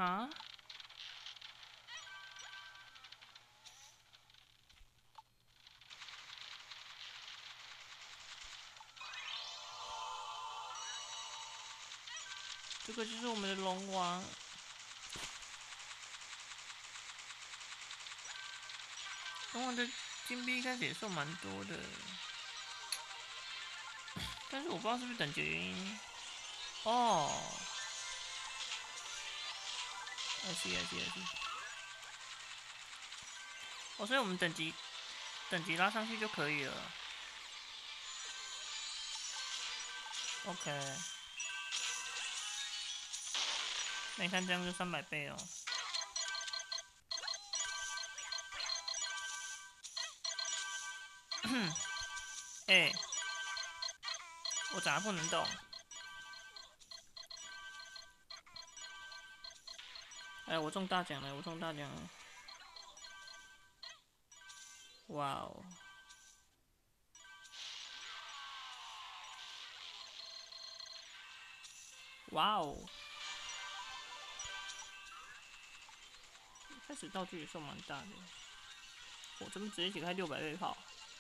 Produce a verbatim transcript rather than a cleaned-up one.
哈？这个就是我们的龙王。龙王的金币一开始也算蛮多的，但是我不知道是不是等级原因。哦。I see, I see, I see。哦，所以我们等级等级拉上去就可以了。OK。那你看这样就三百倍哦。哎、欸，我咋不能动？哎，我中大奖了！我中大奖了！哇哦！哇哦！开始道具也算蛮大的。我这边直接解开六百倍炮。